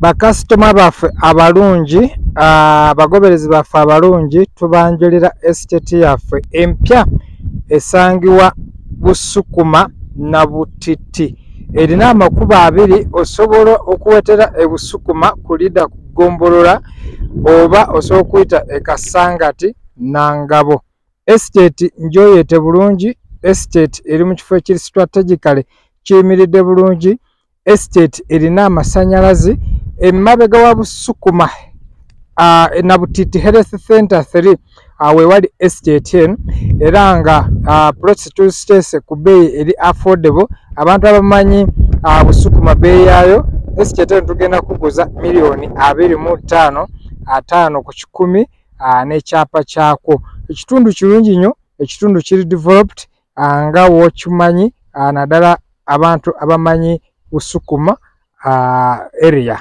Bakasitoma baffe abalungi, abagoberezi baffe abalungi, tubanjulira estate yaffe empya esangibwa Busukuma na Butiti. Erina amakubo abiri, osobola okuwetera e Busukuma kulida kugombolola oba osobola okuyita e Kasangati Nangabo. Estate njoyete bulungi, estate eri mu kifo ekiri strategically kiyimiridde bulungi, estate erina amasanyalazi. Emabega wa Busukuma na Butiti Health Center 3 wewali estate eno, era nga prostitute stays ku bei eri affordable. Abantu abamanyi Busukuma bei yayo, estate eno tugenda kuguza $25,500 ku 100 n'ekyapa kyako. Ekitundu kirungi nnyo, ekitundu kiri developed nga wokimanyi, naddala abantu abamanyi Busukuma area.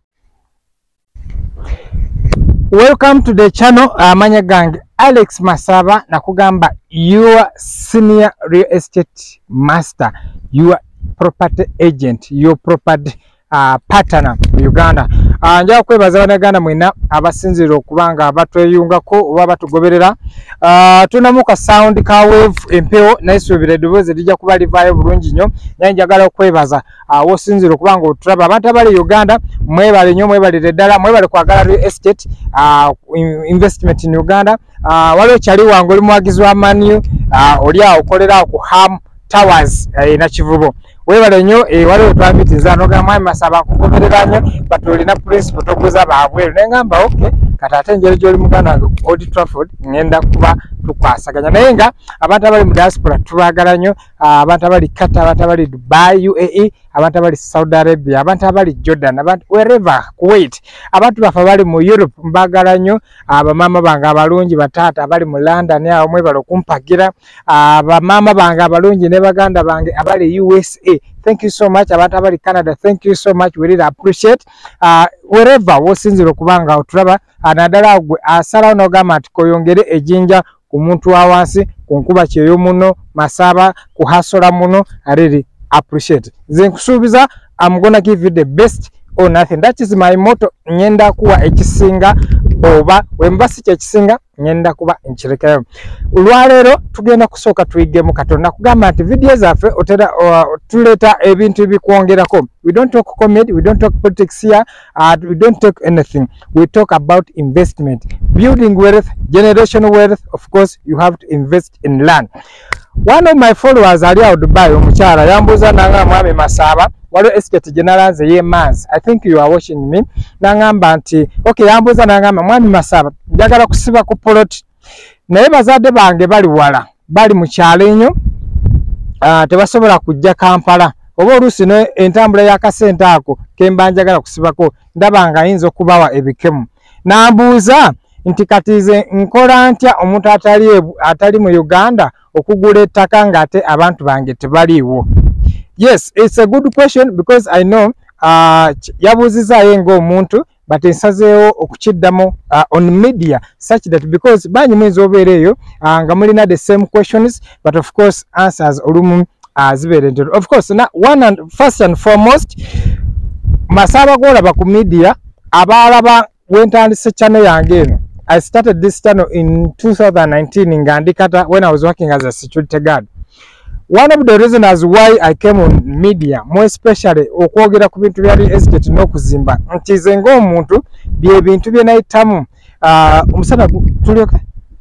Welcome to the channel. Amanya gange Alex Masaba, nakugamba your senior real estate master, your property agent, your property partner mu Uganda. Njagala kwebaza Bannayuganda mwena abasinzira okubanga abatweyungako oba batugoberera. Tunamu ka sound ka wave empeo naisuubira eddoboozi lijja kuba livaayo bulungi nnyo. Naye njagala okwebaza wosinzira okubanga otulaba. Abantu abali Uganda mwebale nnyo, mwebalire ddala, mwebale kwagala real estate investment in Uganda. Waliwo kyali wange oli muwagizi wa Manu, oli awo okolera ku Ham Towers na Kivubo. Webale nnyo, waliwo twambitiza n'ogamba Mwami Masaba nkugoberera nnyo, batulina principal toguza baabweru. Ne ngamba okay, kati ate njeri gy'oli muganda Old Trafford ngenda kuba tukwasaganya. Naye nga abantu abali mu diaspora tubaagala nnyo, abantu abali Qatar, abantu abali Dubai, UAE, abantu abali Saudi Arabia, abantu abali Jordan, abantu wherever, Kuwait, abantu baffe abali mu Europe mbaagala nnyo, bamaama bange abalungi, bataata abali mu London awo mwebale okumpagira, bamaama bange abalungi ne baganda bange abali USA. Thank you so much. Abantu abali Canada, thank you so much. We really appreciate. Wherever wosinzira okubanga otulaba, naddala gwe asalawo n'ogamba nti koyongere ejinja ku muntu wa wansi, ku nkuba kyeyo muno, Masaba kuhasola muno. I really appreciate. Nze nkusuubiza, I'm gonna give you the best or nothing. That is my motto. Nyenda kuwa ekisinga oba wembasi kyekisinga nyenda kuba nkirekerayo. Olwaleero tugenda kusooka tuyigemu Katonda. Nakugamba nti video zaffe tuleta ebintu ebikwongerako. We don't talk comedy, we don't talk politics here, we don't talk anything. We talk about investment, building wealth, generational wealth. Of course, you have to invest in land. One of my followers ali awo Dubai, omukyala yambuuza nanga Mwami Masaba, waliwo estate general ye Mans. I think you are watching me. Nangamba nti okay, yambuuza nangamba Mwami Masaba njagala kusiba ku plot, naye bazadde bange bali wala, bali mu kyalo ennyo, tebasobola kujja Kampala. Oba oluusi entambula y'akasente ako kemba njagala kusibako ndaba nga ayinza okubawa ebikemu. Nambuuza nti kati nze nkola ntya omuntu atali mu Uganda okugula ettaka ng'ate abantu bange tebaliiwo? Yes, it's a good question because I know yabuuzizaayo ng'omuntu, but nsazeewo okukiddamu on media such that because banyumwiza obeera eyo nga mulina the same questions, but of course answers olumu zibeere ntero. Of course, first and foremost, Masaba gw'olaba ku media, abaalaba wentandise channel yange eno. I started this channel in 2019 in Gandikata when I was working as a security guard. One of the reasons why I came on media, more especially okwogera ku bintu bya real estate n'okuzimba, nti nze ng'omuntu bye bintu bye nayitamu omusana tulyoka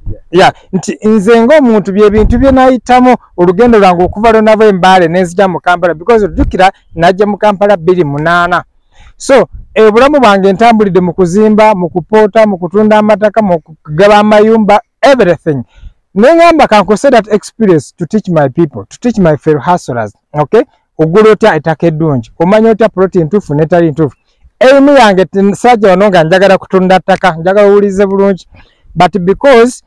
nti nze ng'omuntu bye bintu bye nayitamu olugendo lwange okuva lwonava Embaale nenzija mu Kampala, because ojjukira najja mu Kampala 2008. So obulamu bwange ntambulidde mu kuzimba, mu kupoota, mu kutunda amataka, mu kugaba amayumba, everything. Nengamba can consider that experience to teach my people, to teach my fellow hustlers. Okay? Ogula otya ettaka eddungi, omanya otya ploti entuufu n'etali ntuufu. Erimu yange sajja wano nga njagala kutunda ttaka, njagala owulize bulungi. But because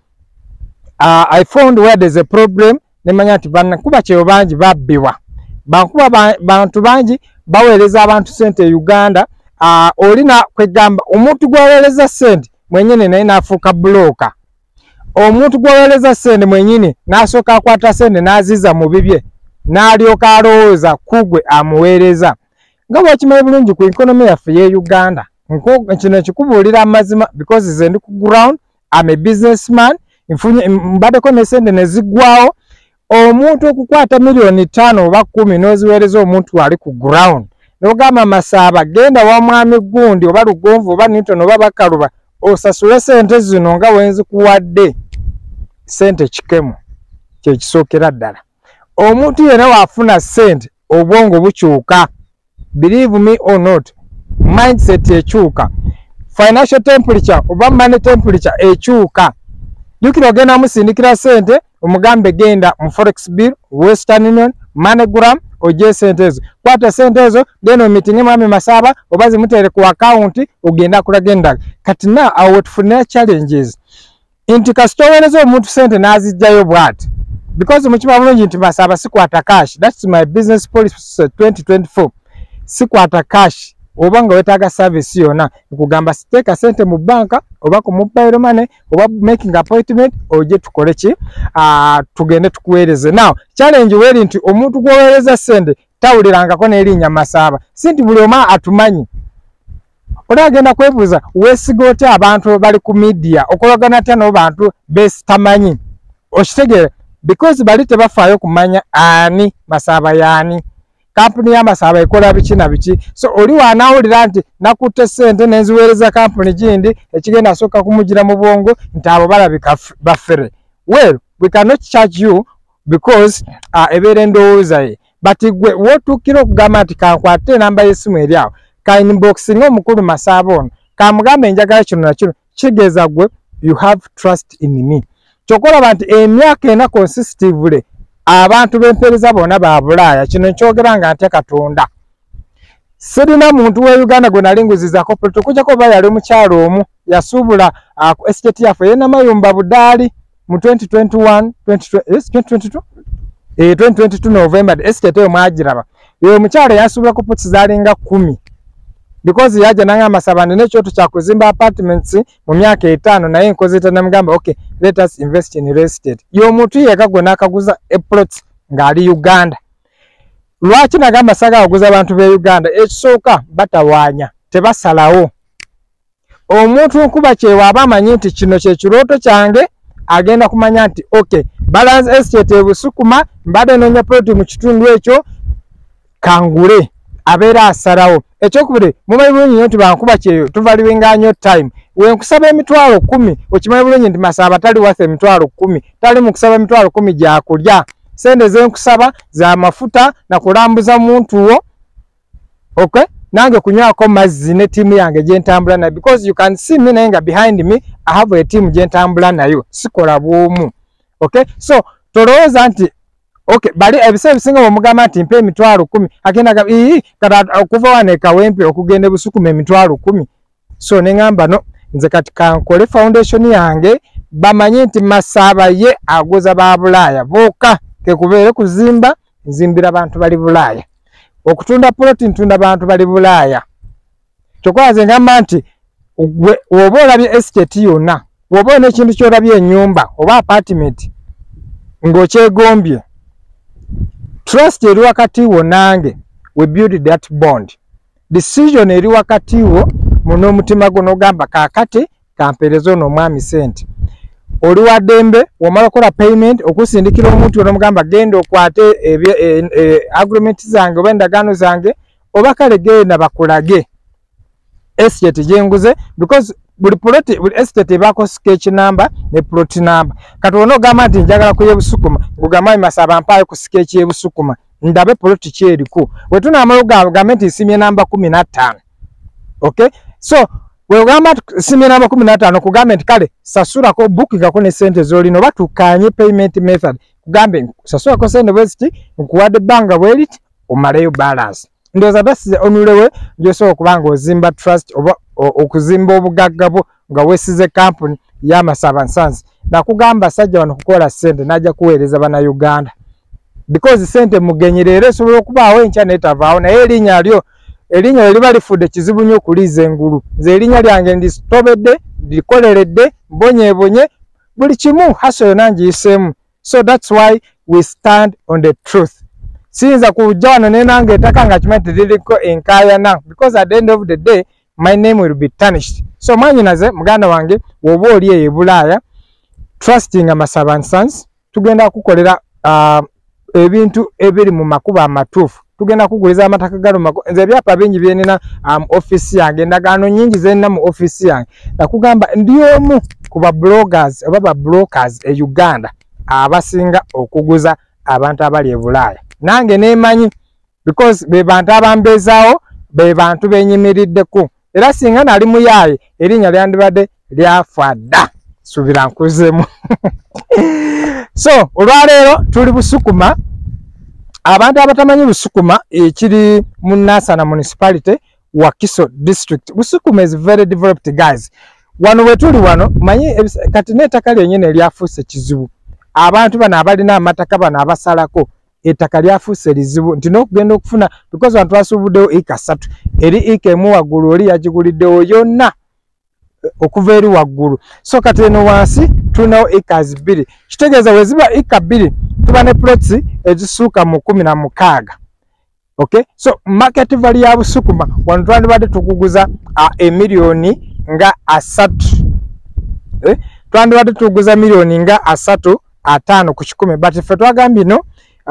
I found where there's a problem, nemanya nti bankuba kyeyo bangi babbibwa. Bankuba bantu bangi baweereza abantu sente e Uganda. Olina kwegamba omuntu gwaweereza sente mwenyini naye naafuuka bulooka. Omuntu gwaweereza sente mwenyini n'asooka akwata sente n'aziza mu bibye, n'alyoka alowooza kugwe amuweereza. nga bwakimanyi bulungi ku economy yaffe ye Uganda kino ekikubuulira amazima because nze ndi ku ground, I'm a businessman, mbaddeko ne sente ne ziggwawo. Omuntu okukwata miliyoni 5 oba 10 n'oziweereza omuntu ali ku ground n'ogamba Masaba genda wa mwami gundi oba Lugonvu oba Newton oba Bakaluba osasule sente zino nga wenzikuwadde, sente kikemu kye kisookera ddala. Omuntu yenna waafuna sente obwongo bukyuka, believe me or not, mindset ekyuka, financial temperature oba money temperature ekyuka. Jukira ogenda musindikira sente omugambe genda mu Forex Bill, Western Union, MoneyGram oje sente ezo. Kwata sente ezo genda meeting mwami Masaba oba zimutere ku account ogenda kulagenda. Kati na awo tufuna challenges. Inti kasitowereza omuntu sente nazijjayo bwati. Because mukiba bulungi nti Masaba sikwata cash. That's my business policy 2024. Sikwata cash. Oba nga wetaaga service yona kugamba siteka sente mu banka oba ku mobile money oba making appointment oje tukole ki tugende tukuweereze. Now challenge weri nti omuntu gwoweereza sente tawulirangako n'erinnya Masaba, sinti buli oma atumanyi. Olagenda kwebuuza weesiga otya abantu bali ku media okolagana atya n'abantu besitamanyi okitegeera, because bali tebafaayo kumanya ani Masaba yaani, kampuni ya Masaba ekola biki na biki. So oli wanawulira nti nakutte sente nenziweereza kampuni gindi ekigenda asooka kumugira mu bwongo nti abo balabika baffere. Well, we cannot charge you because ebeera endowooza ye, but gwe wotuukira okugamba nti kankwate enamba y'essimu eri awo kainboxinga omukulu Masaba ono kamugambe njagala kino na kino, kigeza gwe you have trust in me. Kyokolaba nti emyaka ena consistently abantu b'empeereza bonna ba Bulaaya, kino kyogera nga ntya Katonda. Sirina muntu wa Uganda gwe nalinguzizaako politi okujjako oba yali mukyalo omu yasuubula ku estate yaffe ye Namayumba Budaali mu 2022 November, estate eyo mwagiraba. Eyo omukyalo yasuubula ku puts zaalinga 10 because yaja nanga Masaba n'ekyoto kya kuzimba apartments mu myaka 5 naye nkozeta namugamba okay, let us invest in real estate. Yo muntu yeka gwe nakaguza plots ngali Uganda. Lwaki nagamba saga aguza abantu be Uganda ekisooka batawaanya tebasalawo. Omuntu nkuba kyewa abamanyi nti kino kye kirooto kyange agenda kumanya nti okay, balance estate ebusukuma mbadde nonya plot mu kitundu ekyo kangule abeera asalawo. Ekyokubiri mumanyi bulungi nti bankuba kyeyo tuvaliwinga nnyo time. Wenkusaba emitwalo 10 okimanyi bulungi nti Masaba tali worth emitwalo 10, tali mu kusaba emitwalo 10 gya kulya. Sente zenkusaba za mafuta na kulambuza muntu wo, okay, nange kunywako mazzi ne timu yange gyentambula nayo, because you can see me nayenga behind me I have a team gyentambula nayo, sikola bwomu. Okay, so tolowooza nti okay, bali ebiseera bisinga omugamba nti mpe emitwalo 10 agenda kata okuva wano Kawempe okugenda Busukuma emitwalo 10. So nengamba no, nze kati kankole foundation yange bamanyi nti Masaba ye aguza ba Bulaaya boka kekubeere kuzimba nzimbira abantu bali Bulaaya, okutunda plot ntunda abantu bali Bulaaya. Kyokwaze ngamba nti oba olabye estate yonna, oba n'ekintu kyolabye ennyumba oba apartment ng'okyegombye, trust eri wakati wo nange, we build that bond. Decision eri wakati wo muno omutima gwo n'ogamba kaakati kampeereza ono omwami sente. Oli wa ddembe wamala kola payment okusindikira omuntu onomugamba genda okwate agreement zange oba endagaano zange oba kale genda bakulage estate gyenguze, because buli plot buli estate ebaako sketch number ne plot number. Kati onogamba nti njagala ku y'Ebusukuma ngugamba Masaba mpaayo ku sketch y'Ebusukuma ndabe plot ki eriku wetunamala ogamba nti nsimye namba 15. Okay, so wegamba simye namba 15 kugambe nti kale sasurako bookingako ne sente zolino batukanye payment method kugambe sasurako sente bwesti nkuwadde banga bweliti omaleyo balance. Ndoza basi onulewe njoso okubanga ozimba trust oba okuzimba obugagga bwo nga wesize company ya Masaba Sons na kugamba sajja wano kukola sente najja kuweereza bana Uganda, because sente mugenyerere esobola okubaawo enkya netavaawo naye erinnya lyo erinnya liba lifudde kizibu nnyo okuliiza engulu. Nze erinnya lyange nditobedde ndikoleredde mbonyeebonye buli kimu haso yonna ngiyiseemu. So that's why we stand on the truth. Sinza kujja wano nenange ettaka nga kimanyi liriko enkaayana, because at the end of the day my name will be tarnished. So mwanyinaze muganda wange woba oli eyo Bulaaya, trusting Masaba and Sons, tugenda kukolera ebintu ebiri mu makuba amatuufu. Tugenda kuguliza amataka galo nze byapa bingi byenina office yange, endagaano nyingi zenina mu office yange. Nakugamba ndi omu ku ba bloggers oba ba brokers e Uganda abasinga okuguza abantu abali e Bulaaya. Nange nemanyi because be bantu abambezaawo, be bantu benyimiriddeko. Era singa nali muyaaye erinnya lyandibadde lyafa dda. Subira nkuzemu. So olwaleero tuli Busukuma. Abantu abatamanyi Busukuma ekiri mu Nansana municipality Wakiso district. Busukuma is very developed guys. Wano wetuli wano manyi kati n'ettaka lyennyini eryafuuse kizibu. Abantu bano abalina amataka bano abasalako ettaka lyafuuse lizibu nti n'okugenda okufuna because abantu basuubuddewo eka 3 eri eka emu waggulu oli yagiguliddewo yonna okuva eri waggulu. So kati eno wansi tulinawo acres 2. Kitegeeza weziba eka 2 tuba ne plots ezisuuka mu 16. Okay, so market value ya Busukuma wano twandibadde tukuguza emiliyoni nga 3. Twandibadde tukuguza miliyoni nga 3 5 ku 10, but ffe twagambye no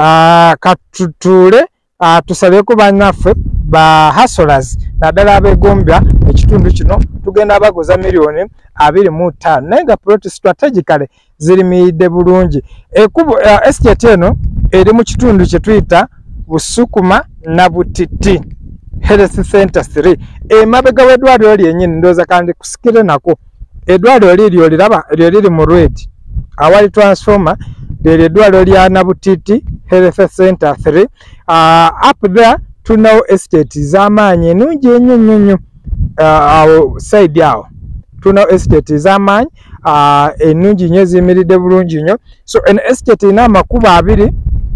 katutule tusaleko bannaffe ba hustlers naddala abegombya ekitundu kino tugenda baguza miliyoni 25 naye nga plot strategically zirimiyidde bulungi. Ekubo estate eno eri mu kitundu kye tuyita Busukuma na Butiti Health Center 3. Emabega w'eddwaliro lyennyini ndowooza kandi kusikire nako eddwaliro liryo liraba liri mu Red awali transformer liri eddwaliro lya Nabutiti Health Center 3. Up there tunawo estate z'amaanyi ennungi ennyo awo side awo tunawo estate z'amaanyi ennungi nnyo ziyimiridde bulungi nnyo. So en estate ina amakubo 2.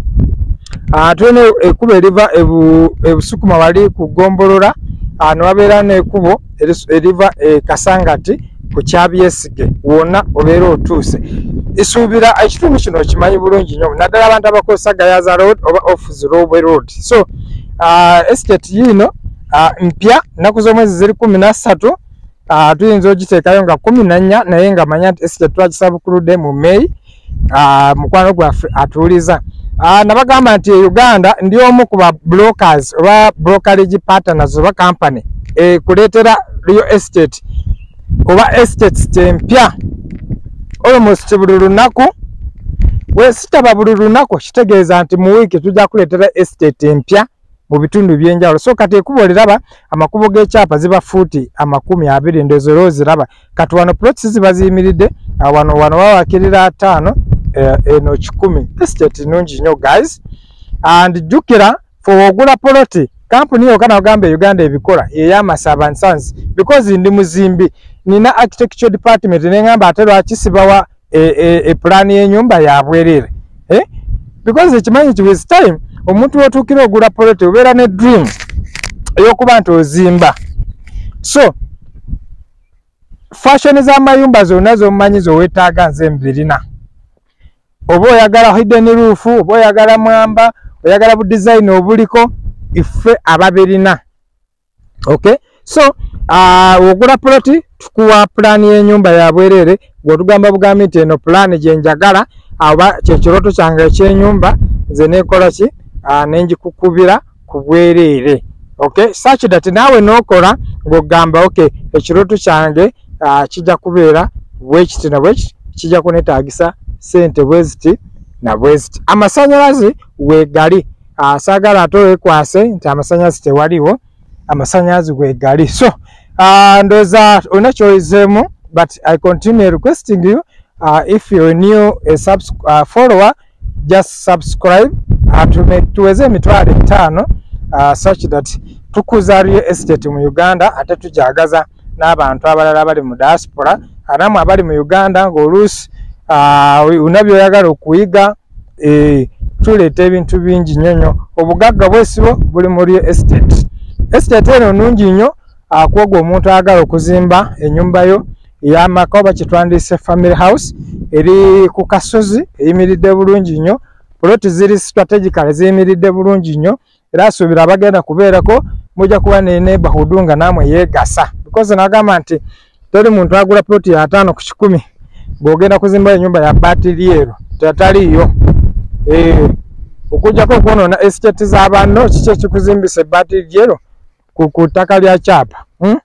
Tulina ekkubo eriva Busukuma wali ku Gombolola, newabeera n'ekkubo eriva Kasangati ku Kyabyesige, wonna obeera otuuse. Isuubira ekitundu kino kimanyi bulungi nnyo naddala abantu abakozesa Gayaza Road oba Off-Road Road. So estate yino mpya nnaku z'omwezi ziri 13. Tuyinza ogiteekayo nga 14 naye nga manya nti estate twagisabukuludde mu May. Mukwano gwaffe atuuliza nabagamba nti Uganda ndi omu ku ba brokers oba brokerage partners oba company kuleetera real estate oba estates tempya almost buli lunaku. Wesitaba buli lunaku kitegeeza nti mu wiiki tujja kuleetera estate empya mu bitundu by'enjawulo. So kati ekkubo oliraba amakubo g'ekyapa ziba fuuti 20 ndowooza ziraba. Kati wano plots ziba ziyimiridde wano wawakirira 5 eno 10. Estate nnungi nnyo guys, and jjukira for ogula poloti kampuni yo kana ogambe Uganda ebikola eya Masaba and Sons because ndi muzimbi nina architecture department nengamba ate lwaki sibawa plan y'ennyumba ya bwerere because ekimanyi ki with time omuntu otuukira ogula poloti obeera ne dream ey'okuba nti ozimba. So fashion z'amayumba zonna z'omanyi z'owetaaga nze mbirina. Oba oyagala hidden roof, oba oyagala mwamba, oyagala bu design obuliko ife ababirina. Okay, so ogula ploti tukuwa plan y'ennyumba ya bwerere gw'otugamba bugambi nti eno plan gye njagala aba kyekiroto kyange ekyennyumba nze neekola ki nenjikukubira ku bwerere. Okay, such that naawe n'okola ng'ogamba okay ekiroto kyange kijja kubeera bwekiti na bwekiti kijja kunetaagisa sente bweziti na bweziti. Amasanyalaze wegali saagala ate wekwase nti amasanyalaze tewaliwo, amasanyalaze wegali. So ndooza olina kyoyizeemu, but I continue requesting you if you're new a follower, just subscribe tuweze emitwalo 5 such that tukuza real estate mu Uganda ate tujagaza n'abantu abalala bali mu diaspora anamu abali mu Uganda ng'oluusi unabyoyagala okuyiga tuleeta ebintu bingi nnyo. Obugagga bwesibo buli mu real estate. Estate eno nnungi nnyo kwoga omuntu ayagala okuzimba ennyumba yo ey'amaka oba kye twandiyise family house eri ku kasozi eyimiridde bulungi nnyo ploti ziri strategically ziyimiridde bulungi nnyo era asuubira abagenda kubeerako mujja kuba ne neighborhood nga naamwe yeegasa because nagamba nti teri muntu agula ploti ya 5 ku 10 ng'ogenda kuzimba ennyumba ya bbaati lyeru tataliiyo okujjako okwonoona estate z'abanno kiki ekikuzimbisa ebbaati lyeru ku ttaka lya kyapa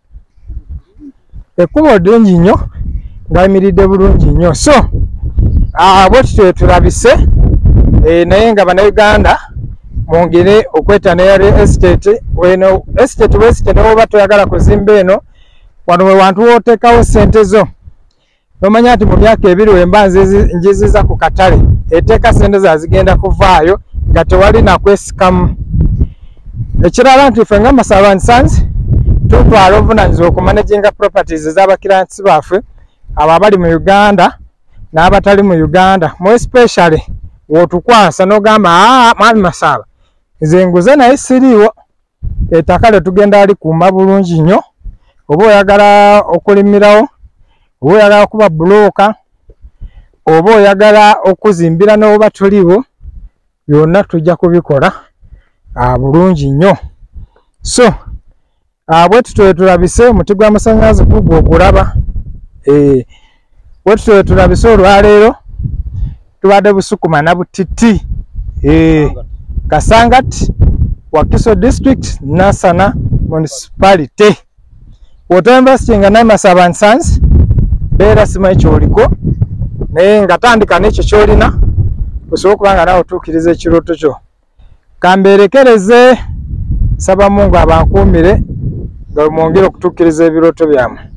ekkubo ddungi nnyo ng'ayimiridde bulungi nnyo so bwetutyo tulabise naye nga bannayuganda mwongere okwettanira estate weno estate wesite newoba toyagala kuzimba eno wano we wantu wooteekawo ssente zo nomanya nti mu myaka ebiri wemba njiziza ku katale eteeka ssente zazigenda kuvaayo nga tewali nakwesikamu ekirala nti ffe nga Masaba and Sons tutwala obuvunanyizibwa okumanaginga properties ez'abakirantisi baffe abo abali mu Uganda n'abatali mu Uganda more especially wotukwasa n'ogamba mwami Masaba nze nguze naye siriiwo ettaka lyetugenda alikuuma bulungi nnyo oba oyagala okulimirawo oba oyagala kuba bulooka oba oyagala okuzimbira n'oba tuliwo byonna tujja kubikola bulungi nnyo so bwetutyo tulabise omuti gw'amasannyalaze gugwo ogulaba bwetutyo tulabise olwaleero tubadde Busukuma na Butiti Kasangati Wakiso district Nansana municipality wotoinvestinga naye Masaba and Sons beera simanyi kyoliko naye nga tandika n'ekyo kyolina osobola okuba nga nawe otuukiriza ekirooto kyo kambeerekereze saba Mungu abankuumire nga mwongere okutuukiriza ebirooto byammwe.